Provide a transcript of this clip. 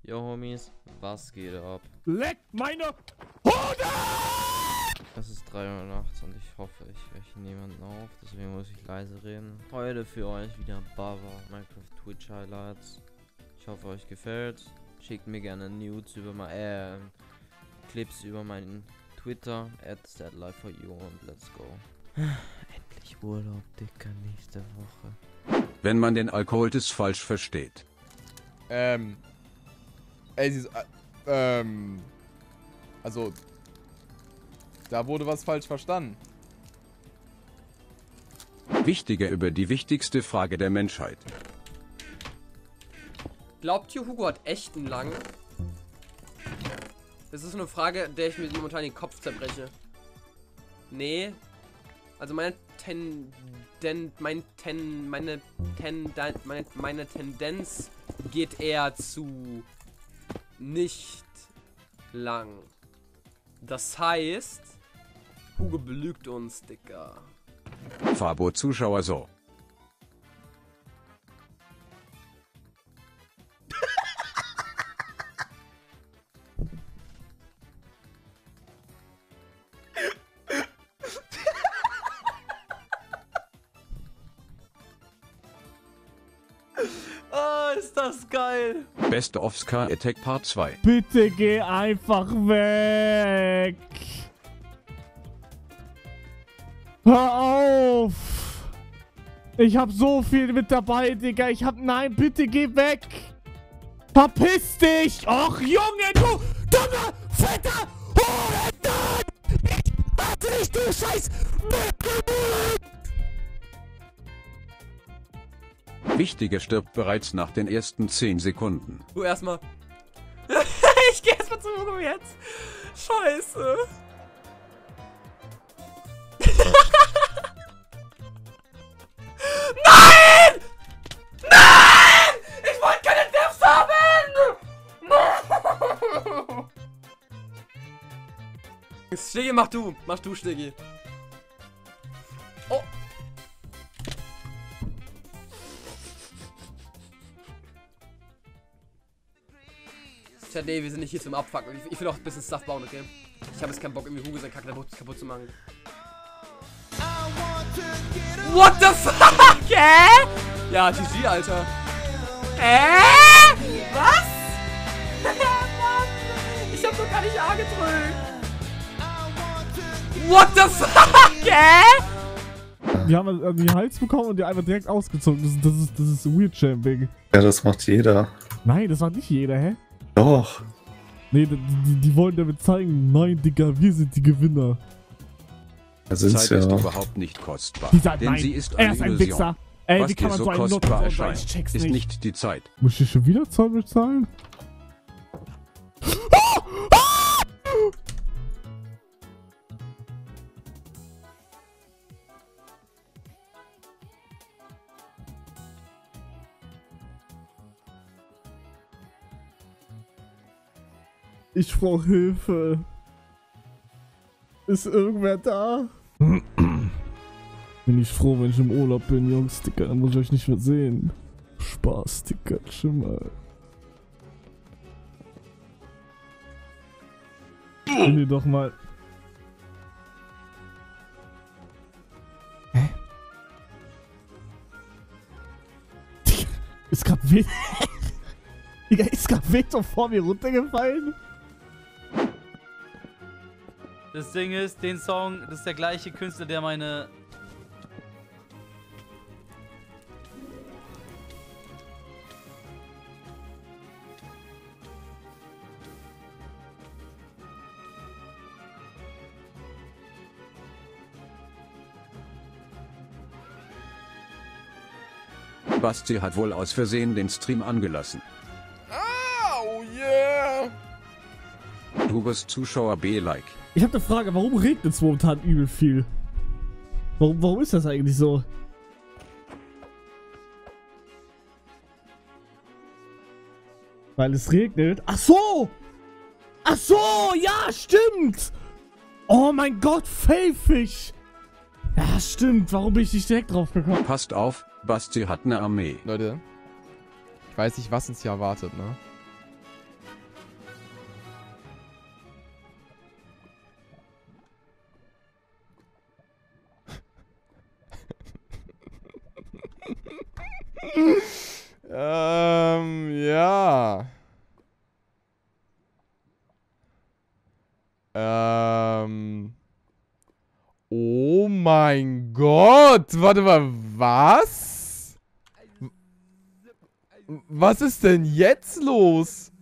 Yo Homies, was geht ab? Leck meine Hunde! Es ist 3 Uhr nachts und ich hoffe, ich wecke niemanden auf, deswegen muss ich leise reden. Heute für euch wieder Bava Minecraft Twitch Highlights. Ich hoffe, euch gefällt. Schickt mir gerne Nudes über Clips über meinen Twitter @StatLifeForYou und let's go. Endlich Urlaub, Dicker, nächste Woche. Wenn man den Alkoholtest falsch versteht. Also, da wurde was falsch verstanden. Wichtiger über die wichtigste Frage der Menschheit. Glaubt ihr, Hugo hat echt einen langen? Das ist eine Frage, der ich mir momentan den Kopf zerbreche. Nee. Also meine Tendenz geht eher zu nicht lang. Das heißt, Hugo belügt uns, Dicker. Fabo Zuschauer so. Oh, ist das geil. Best of Scar Attack Part 2. Bitte geh einfach weg! Hör auf! Ich hab so viel mit dabei, Digga. Nein, bitte geh weg! Verpiss dich! Och, Junge, du dummer, fetter Hurensohn! Ich hasse dich, du Scheiß! Wichtiger stirbt bereits nach den ersten 10 Sekunden. Du erstmal. Ich geh erstmal zum Hugo jetzt. Scheiße. Nein! Nein! Ich wollte keine Deaths haben! Stiggy, mach du. Mach du, Stiggy. Oh. Chat, nee, wir sind nicht hier zum Abfucken. Ich will auch ein bisschen Stuff bauen, okay? Ich habe jetzt keinen Bock, irgendwie Hugo sein Kack kaputt zu machen. What the fuck? Ja, GG, Alter. Was? Mann, ich hab doch gar nicht A gedrückt. What the fuck? Die haben die Hals bekommen und die einfach direkt ausgezogen. Das ist Weird Champing. Ja, das macht jeder. Nein, das macht nicht jeder, hä? Doch. Nee, die wollen damit zeigen, nein, Digga, wir sind die Gewinner. Das ist Zeit ja. ist überhaupt nicht kostbar. Denn Nein, sie ist eine ein Illusion. Wichser. Ey, Was wie kann dir man so so einen kostbar Nutzen sein? erscheint, Ich check's ist nicht. nicht die Zeit. Muss ich schon wieder Zoll bezahlen? Ich brauche Hilfe. Ist irgendwer da? Bin ich froh, wenn ich im Urlaub bin, Jungs, Dicker, dann muss ich euch nicht mehr sehen. Spaß, Dicker, chill mal. Bin ihr doch mal. Hä? Digga, ist grad Digga, ist grad Veto vor mir runtergefallen? Das Ding ist, den Song, das ist der gleiche Künstler, der meine... Basti hat wohl aus Versehen den Stream angelassen. Oh yeah! Hugos Zuschauer B-Like. Ich habe eine Frage, warum regnet es momentan übel viel? Warum ist das eigentlich so? Weil es regnet? Ach so! Ach so, ja, stimmt! Oh mein Gott, Fellfisch! Ja, stimmt. Warum bin ich nicht direkt drauf gekommen? Passt auf, Basti hat eine Armee. Leute, ich weiß nicht, was uns hier erwartet, ne? Ja. Oh mein Gott. Warte mal, was? Was ist denn jetzt los?